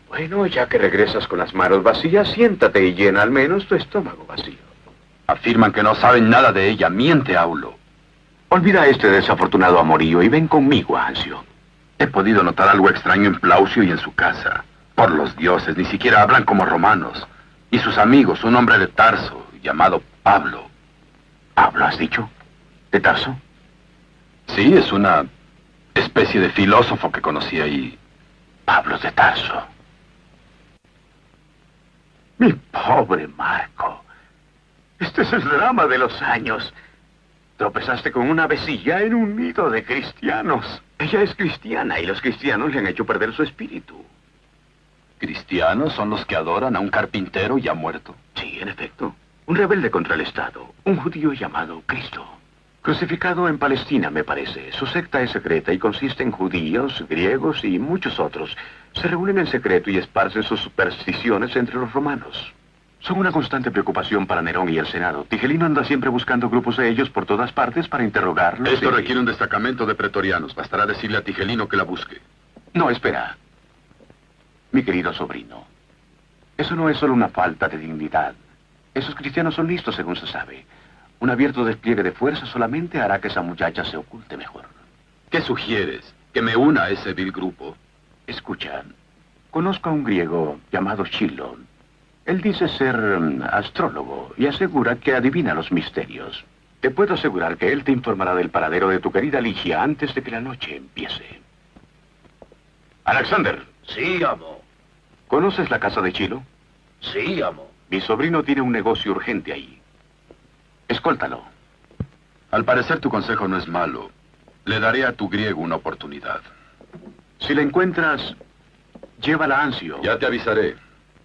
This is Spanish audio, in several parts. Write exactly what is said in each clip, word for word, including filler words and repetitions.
Bueno, ya que regresas con las manos vacías, siéntate y llena al menos tu estómago vacío. Afirman que no saben nada de ella. Miente, Aulo. Olvida a este desafortunado amorío y ven conmigo, Ancio. He podido notar algo extraño en Plaucio y en su casa. Por los dioses, ni siquiera hablan como romanos. Y sus amigos, un hombre de Tarso, llamado Pablo. ¿Pablo has dicho? ¿De Tarso? Sí, es una especie de filósofo que conocí ahí. Pablo de Tarso. Mi pobre Marco. Este es el drama de los años. Tropezaste con una vecilla en un nido de cristianos. Ella es cristiana y los cristianos le han hecho perder su espíritu. ¿Cristianos son los que adoran a un carpintero ya muerto? Sí, en efecto. Un rebelde contra el Estado. Un judío llamado Cristo. Crucificado en Palestina, me parece. Su secta es secreta y consiste en judíos, griegos y muchos otros. Se reúnen en secreto y esparcen sus supersticiones entre los romanos. Son una constante preocupación para Nerón y el Senado. Tigelino anda siempre buscando grupos de ellos por todas partes para interrogarlos. Esto y... requiere un destacamento de pretorianos. Bastará decirle a Tigelino que la busque. No, espera. Mi querido sobrino. Eso no es solo una falta de dignidad. Esos cristianos son listos, según se sabe. Un abierto despliegue de fuerza solamente hará que esa muchacha se oculte mejor. ¿Qué sugieres? ¿Que me una a ese vil grupo? Escucha, conozco a un griego llamado Chilon. Él dice ser um, astrólogo y asegura que adivina los misterios. Te puedo asegurar que él te informará del paradero de tu querida Ligia antes de que la noche empiece. Alexander. Sí, amo. ¿Conoces la casa de Chilo? Sí, amo. Mi sobrino tiene un negocio urgente ahí. Escóltalo. Al parecer tu consejo no es malo. Le daré a tu griego una oportunidad. Si la encuentras, llévala a Ancio. Ya te avisaré.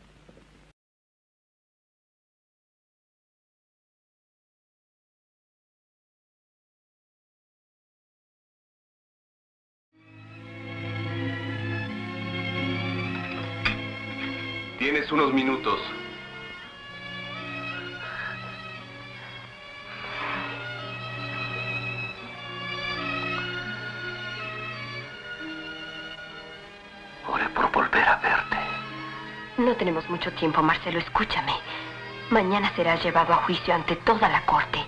Tienes unos minutos. Oré por volver a verte. No tenemos mucho tiempo, Marcelo, escúchame. Mañana serás llevado a juicio ante toda la corte.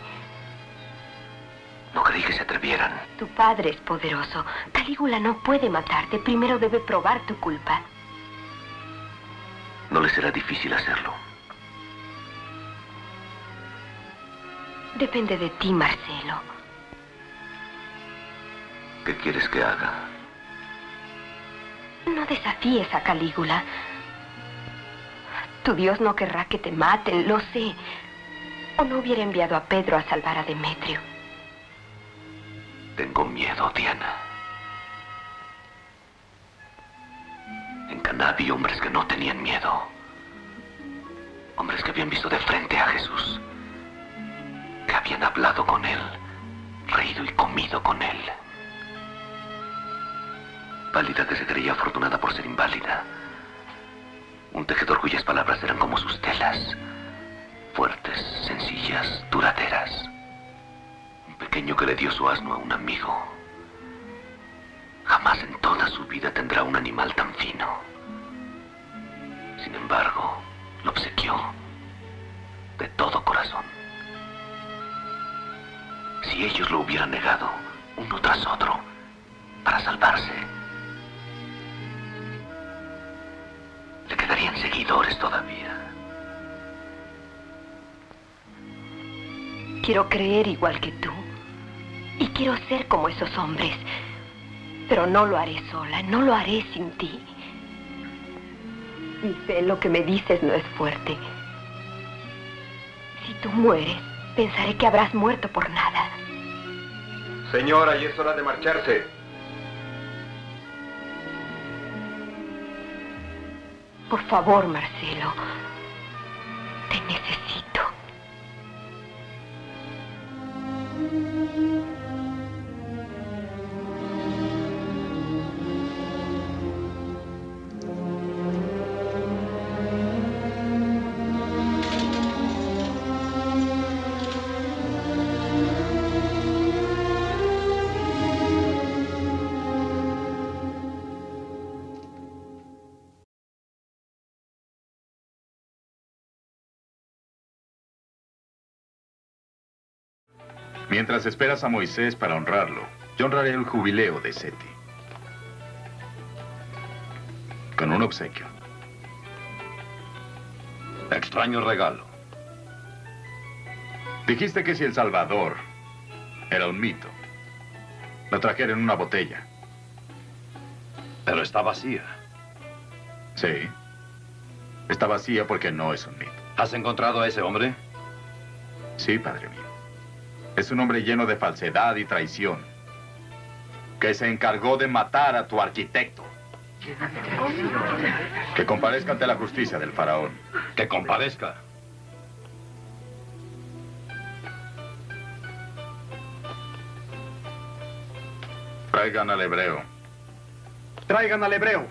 No creí que se atrevieran. Tu padre es poderoso. Calígula no puede matarte. Primero debe probar tu culpa. No le será difícil hacerlo. Depende de ti, Marcelo. ¿Qué quieres que haga? No desafíes a Calígula. Tu Dios no querrá que te maten, lo sé. O no hubiera enviado a Pedro a salvar a Demetrio. Tengo miedo, Diana. En Caná había hombres que no tenían miedo. Hombres que habían visto de frente a Jesús. Que habían hablado con él, reído y comido con él. Pálida que se creía afortunada por ser inválida. Un tejedor cuyas palabras eran como sus telas. Fuertes, sencillas, duraderas. Un pequeño que le dio su asno a un amigo. Jamás en toda su vida tendrá un animal tan fino. Sin embargo, lo obsequió de todo corazón. Si ellos lo hubieran negado, uno tras otro, para salvarse, le quedarían seguidores todavía. Quiero creer igual que tú. Y quiero ser como esos hombres. Pero no lo haré sola, no lo haré sin ti. Y sé lo que me dices no es fuerte. Si tú mueres, pensaré que habrás muerto por nada. Señora, ya es hora de marcharse. Por favor, Marcelo. Te necesito. Mientras esperas a Moisés para honrarlo, yo honraré el jubileo de Seti. Con un obsequio. Extraño regalo. Dijiste que si el Salvador era un mito, lo trajera en una botella. Pero está vacía. Sí. Está vacía porque no es un mito. ¿Has encontrado a ese hombre? Sí, padre mío. Es un hombre lleno de falsedad y traición, que se encargó de matar a tu arquitecto. Que comparezca ante la justicia del faraón. Que comparezca. Traigan al hebreo. Traigan al hebreo.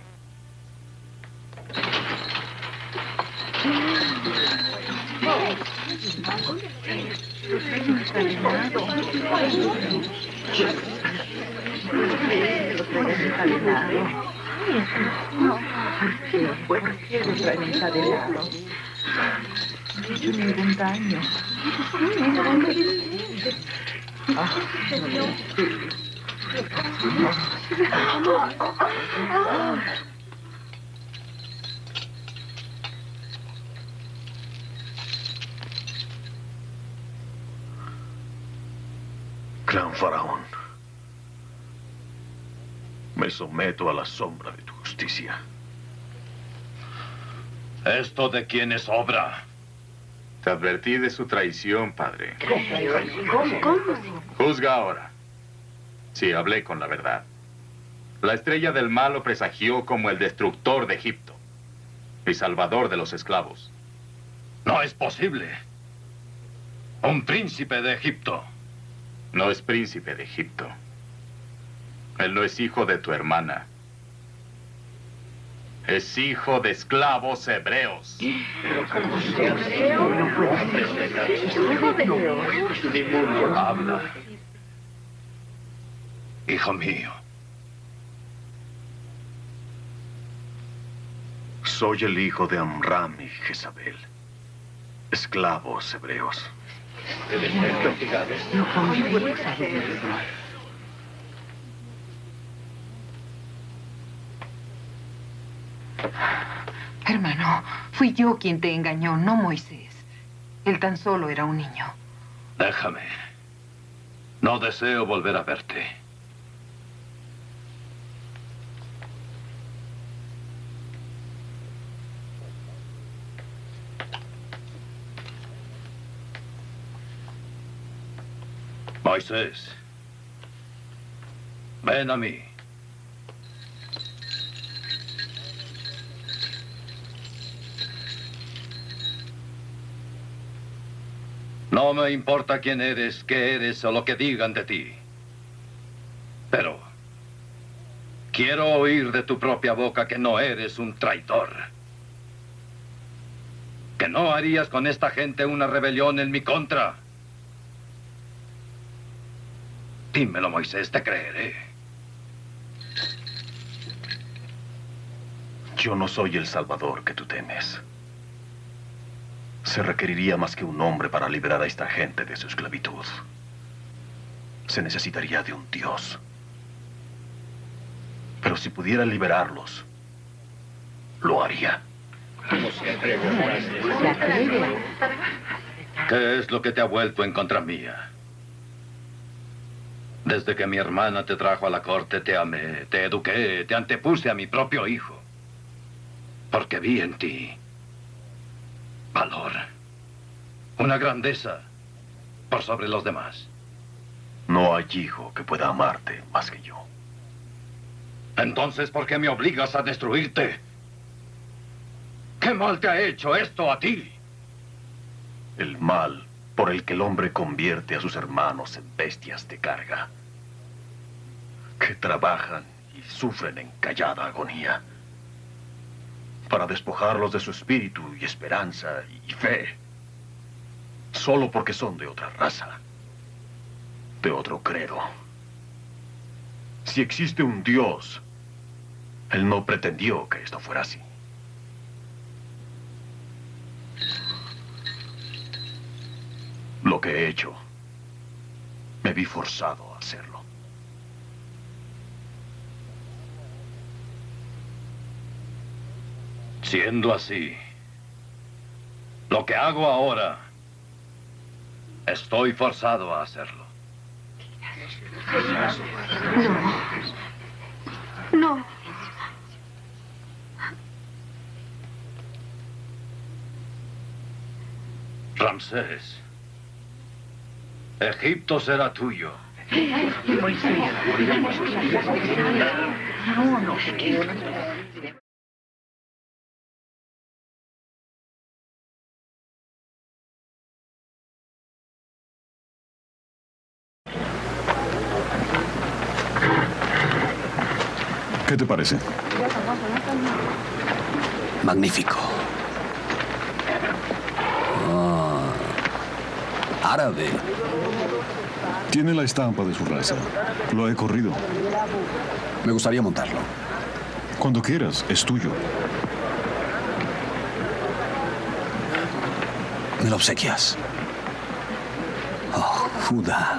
¿Por qué lo traen encadenado? No he hecho ningún daño. Ah, Gran faraón, me someto a la sombra de tu justicia. ¿Esto de quién es obra? Te advertí de su traición, padre. ¿Cómo? ¿Cómo? Juzga ahora. Sí, hablé con la verdad. La estrella del mal lo presagió como el destructor de Egipto y salvador de los esclavos. No es posible. Un príncipe de Egipto. No es príncipe de Egipto. Él no es hijo de tu hermana. Es hijo de esclavos hebreos. Habla. Hijo mío. Soy el hijo de Amram y Jezabel, esclavos hebreos. hermano, fui yo quien te engañó, no Moisés. Él tan solo era un niño. Déjame. No deseo volver a verte. Moisés, ven a mí. No me importa quién eres, qué eres o lo que digan de ti. Pero quiero oír de tu propia boca que no eres un traidor. Que no harías con esta gente una rebelión en mi contra. Dímelo, Moisés, te creeré. Yo no soy el Salvador que tú temes. Se requeriría más que un hombre para liberar a esta gente de su esclavitud. Se necesitaría de un Dios. Pero si pudiera liberarlos, lo haría. ¿Qué es lo que te ha vuelto en contra mía? Desde que mi hermana te trajo a la corte, te amé, te eduqué, te antepuse a mi propio hijo. Porque vi en ti valor, una grandeza por sobre los demás. No hay hijo que pueda amarte más que yo. Entonces, ¿por qué me obligas a destruirte? ¿Qué mal te ha hecho esto a ti? El mal por el que el hombre convierte a sus hermanos en bestias de carga, que trabajan y sufren en callada agonía, para despojarlos de su espíritu y esperanza y fe, solo porque son de otra raza, de otro credo. Si existe un Dios, Él no pretendió que esto fuera así. Lo que he hecho Me vi forzado a hacerlo. Siendo así, lo que hago ahora, estoy forzado a hacerlo. No. No. Ramsés, Egipto será tuyo. ¿Qué te parece? Magnífico. Ah, árabe. Tiene la estampa de su raza. Lo he corrido. Me gustaría montarlo. Cuando quieras, es tuyo. Me lo obsequias. Oh, Judá.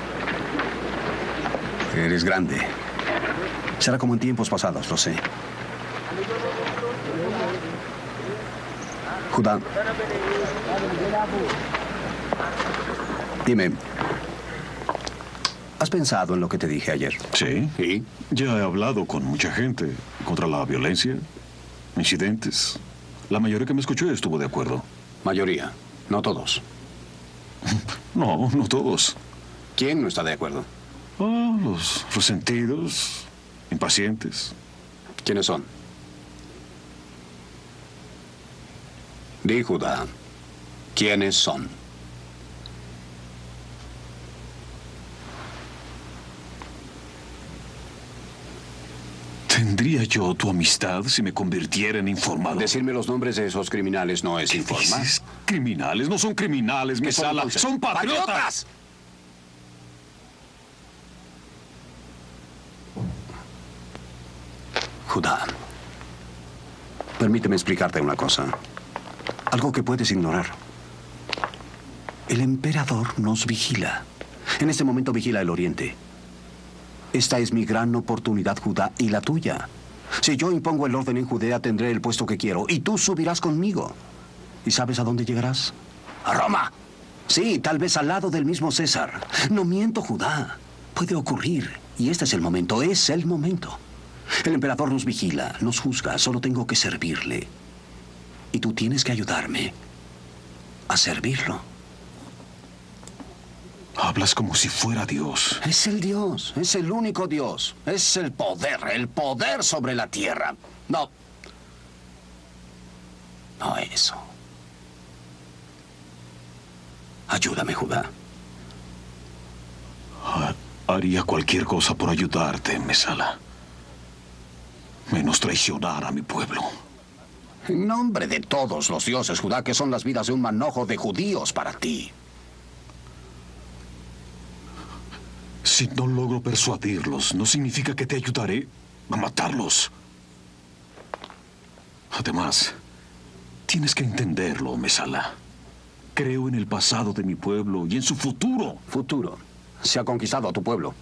Eres grande. Será como en tiempos pasados, lo sé. Judá. Dime, ¿has pensado en lo que te dije ayer? Sí. ¿Y? Ya he hablado con mucha gente contra la violencia, incidentes. La mayoría que me escuchó estuvo de acuerdo. Mayoría, no todos. No, no todos. ¿Quién no está de acuerdo? Ah, los resentidos, impacientes. ¿Quiénes son? Di, Judá, ¿quiénes son? ¿Tendría yo tu amistad si me convirtiera en informado? Decirme los nombres de esos criminales no es informar. Dices, criminales no son criminales, ¿Qué son, Mesala. entonces? Son patriotas. ¡Patriotas! Judá, permíteme explicarte una cosa. Algo que puedes ignorar. El emperador nos vigila. En este momento vigila el Oriente. Esta es mi gran oportunidad, Judá, y la tuya. Si yo impongo el orden en Judea, tendré el puesto que quiero, y tú subirás conmigo. ¿Y sabes a dónde llegarás? ¡A Roma! Sí, tal vez al lado del mismo César. No miento, Judá. Puede ocurrir, y este es el momento, es el momento. El emperador nos vigila, nos juzga, solo tengo que servirle. Y tú tienes que ayudarme a servirlo. Hablas como si fuera Dios. Es el Dios, es el único Dios. Es el poder, el poder sobre la tierra. No. No eso. Ayúdame, Judá. Ah, haría cualquier cosa por ayudarte, Mesala. Menos traicionar a mi pueblo. En nombre de todos los dioses, Judá, que son las vidas de un manojo de judíos para ti. Si no logro persuadirlos, no significa que te ayudaré a matarlos. Además, tienes que entenderlo, Mesala. Creo en el pasado de mi pueblo y en su futuro. Futuro. Se ha conquistado a tu pueblo.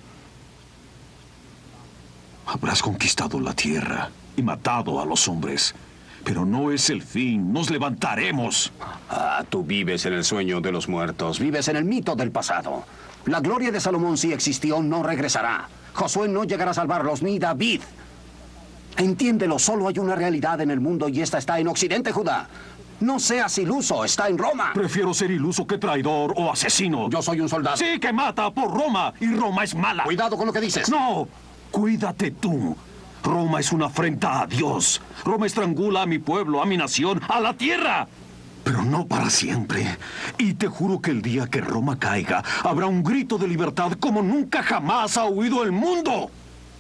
Habrás conquistado la tierra y matado a los hombres. Pero no es el fin. Nos levantaremos. Ah, tú vives en el sueño de los muertos. Vives en el mito del pasado. La gloria de Salomón, si existió, no regresará. Josué no llegará a salvarlos, ni David. Entiéndelo, solo hay una realidad en el mundo y esta está en Occidente, Judá. No seas iluso, está en Roma. Prefiero ser iluso que traidor o asesino. Yo soy un soldado. Sí, que mata por Roma, y Roma es mala. Cuidado con lo que dices. No, cuídate tú. Roma es una afrenta a Dios. Roma estrangula a mi pueblo, a mi nación, a la tierra. Pero no para siempre. Y te juro que el día que Roma caiga, habrá un grito de libertad como nunca jamás ha oído el mundo.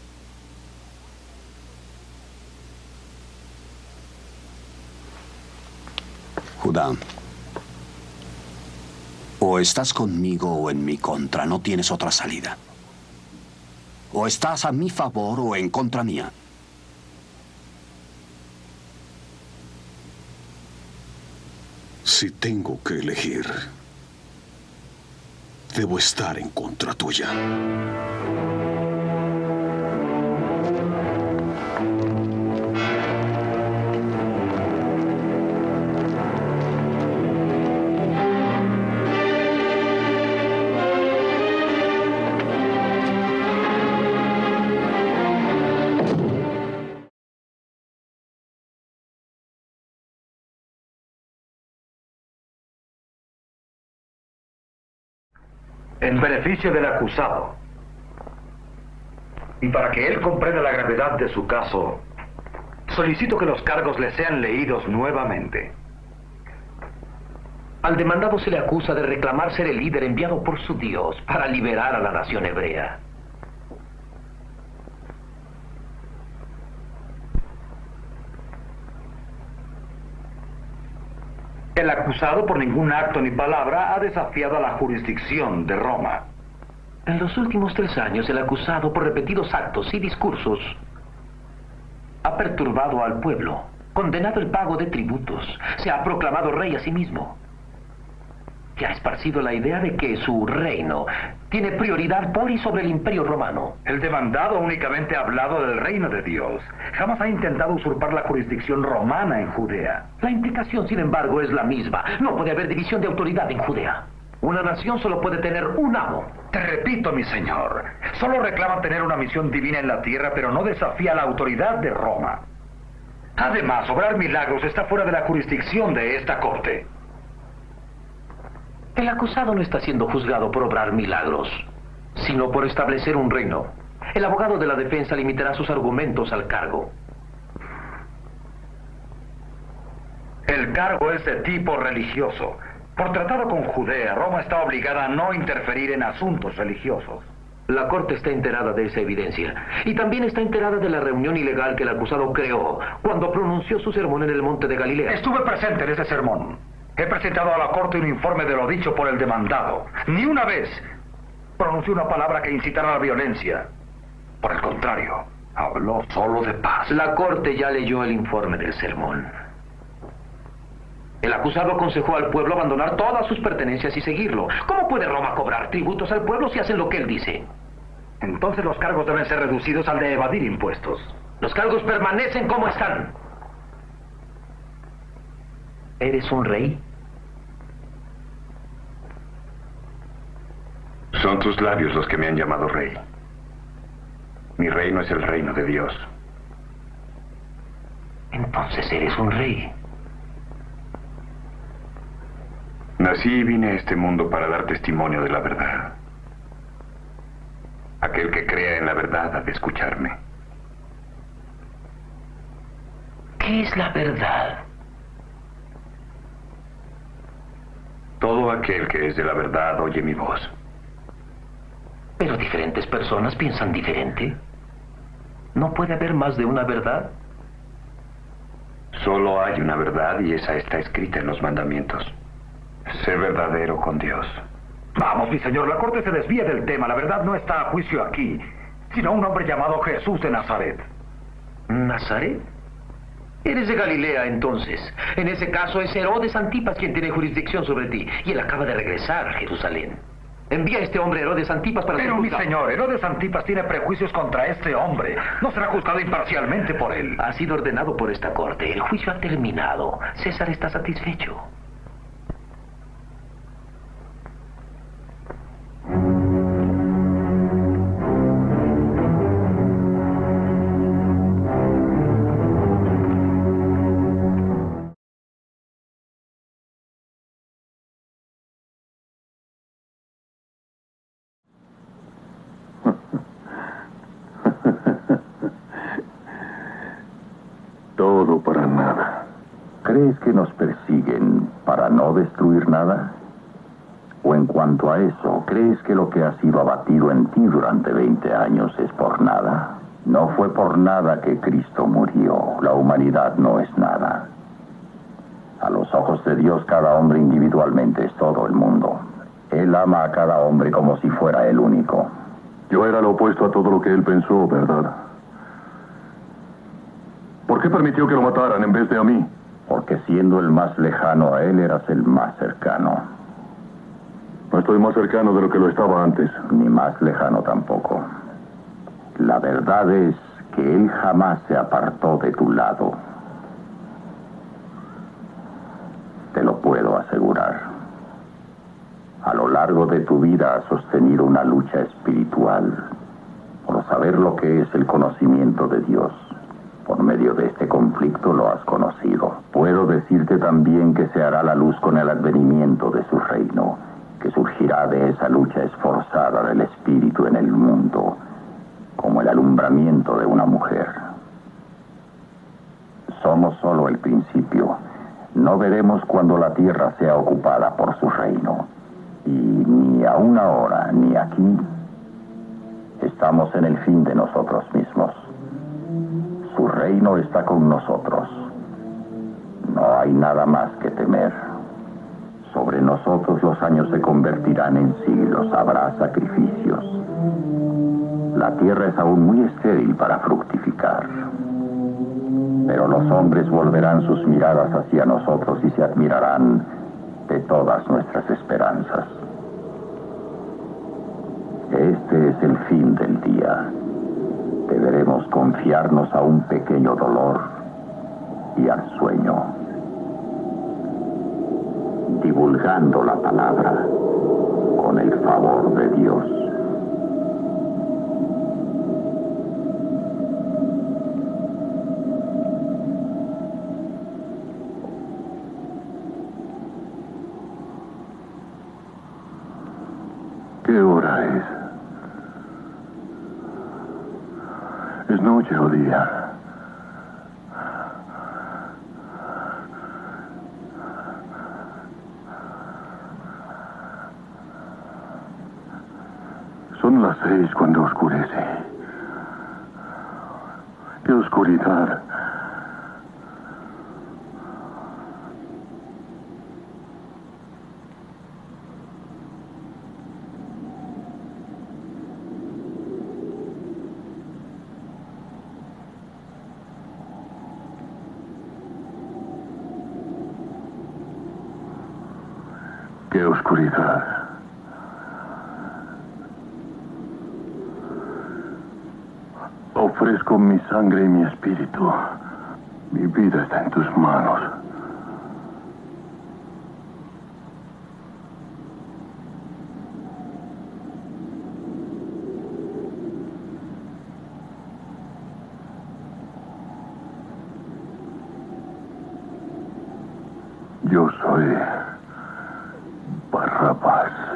Judá, o estás conmigo o en mi contra, no tienes otra salida. O estás a mi favor o en contra mía. Si tengo que elegir, debo estar en contra tuya. En beneficio del acusado, y para que él comprenda la gravedad de su caso, solicito que los cargos le sean leídos nuevamente. Al demandado se le acusa de reclamar ser el líder enviado por su Dios para liberar a la nación hebrea. El acusado por ningún acto ni palabra ha desafiado a la jurisdicción de Roma. En los últimos tres años, el acusado por repetidos actos y discursos ha perturbado al pueblo, condenado el pago de tributos, se ha proclamado rey a sí mismo. Que ha esparcido la idea de que su reino tiene prioridad por y sobre el imperio romano. El demandado únicamente ha hablado del reino de Dios. Jamás ha intentado usurpar la jurisdicción romana en Judea. La implicación, sin embargo, es la misma. No puede haber división de autoridad en Judea. Una nación solo puede tener un amo. Te repito, mi señor, solo reclama tener una misión divina en la tierra, pero no desafía la autoridad de Roma. Además, obrar milagros está fuera de la jurisdicción de esta corte. El acusado no está siendo juzgado por obrar milagros, sino por establecer un reino. El abogado de la defensa limitará sus argumentos al cargo. El cargo es de tipo religioso. Por tratado con Judea, Roma está obligada a no interferir en asuntos religiosos. La corte está enterada de esa evidencia. Y también está enterada de la reunión ilegal que el acusado creó cuando pronunció su sermón en el monte de Galilea. Estuve presente en ese sermón. He presentado a la corte un informe de lo dicho por el demandado. Ni una vez pronunció una palabra que incitara a la violencia. Por el contrario, habló solo de paz. La corte ya leyó el informe del sermón. El acusado aconsejó al pueblo abandonar todas sus pertenencias y seguirlo. ¿Cómo puede Roma cobrar tributos al pueblo si hacen lo que él dice? Entonces los cargos deben ser reducidos al de evadir impuestos. Los cargos permanecen como están. ¿Eres un rey? Son tus labios los que me han llamado rey. Mi reino es el reino de Dios. Entonces eres un rey. Nací y vine a este mundo para dar testimonio de la verdad. Aquel que crea en la verdad ha de escucharme. ¿Qué es la verdad? Todo aquel que es de la verdad oye mi voz. Pero diferentes personas piensan diferente. ¿No puede haber más de una verdad? Solo hay una verdad y esa está escrita en los mandamientos. Sé verdadero con Dios. Vamos, mi señor, la corte se desvía del tema. La verdad no está a juicio aquí, sino un hombre llamado Jesús de Nazaret. ¿Nazaret? Eres de Galilea, entonces. En ese caso es Herodes Antipas quien tiene jurisdicción sobre ti. Y él acaba de regresar a Jerusalén. Envía a este hombre Herodes Antipas para... Pero, mi señor, Herodes Antipas tiene prejuicios contra este hombre. No será juzgado imparcialmente por él. Ha sido ordenado por esta corte. El juicio ha terminado. César está satisfecho. Todo para nada. ¿Crees que nos persiguen para no destruir nada? O en cuanto a eso, ¿crees que lo que ha sido abatido en ti durante veinte años es por nada? No fue por nada que Cristo murió. La humanidad no es nada. A los ojos de Dios, cada hombre individualmente es todo el mundo. Él ama a cada hombre como si fuera el único. Yo era lo opuesto a todo lo que él pensó, ¿verdad? ¿Por qué permitió que lo mataran en vez de a mí? Porque siendo el más lejano a él, eras el más cercano. Pues estoy más cercano de lo que lo estaba antes. Ni más lejano tampoco. La verdad es que Él jamás se apartó de tu lado. Te lo puedo asegurar. A lo largo de tu vida has sostenido una lucha espiritual por saber lo que es el conocimiento de Dios. Por medio de este conflicto lo has conocido. Puedo decirte también que se hará la luz con el advenimiento de su reino, que surgirá de esa lucha esforzada del espíritu en el mundo, como el alumbramiento de una mujer. Somos solo el principio. No veremos cuando la tierra sea ocupada por su reino. Y ni aún ahora, ni aquí, estamos en el fin de nosotros mismos. Su reino está con nosotros. No hay nada más que temer. Sobre nosotros los años se convertirán en siglos, habrá sacrificios. La tierra es aún muy estéril para fructificar. Pero los hombres volverán sus miradas hacia nosotros y se admirarán de todas nuestras esperanzas. Este es el fin del día. Deberemos confiarnos a un pequeño dolor y al sueño, divulgando la palabra con el favor de Dios. ¿Qué hora es? ¿Es noche o día? Son las seis cuando oscurece. ¡Qué oscuridad! ¡Qué oscuridad! Ofrezco mi sangre y mi espíritu. Mi vida está en tus manos. Yo soy Barrabás.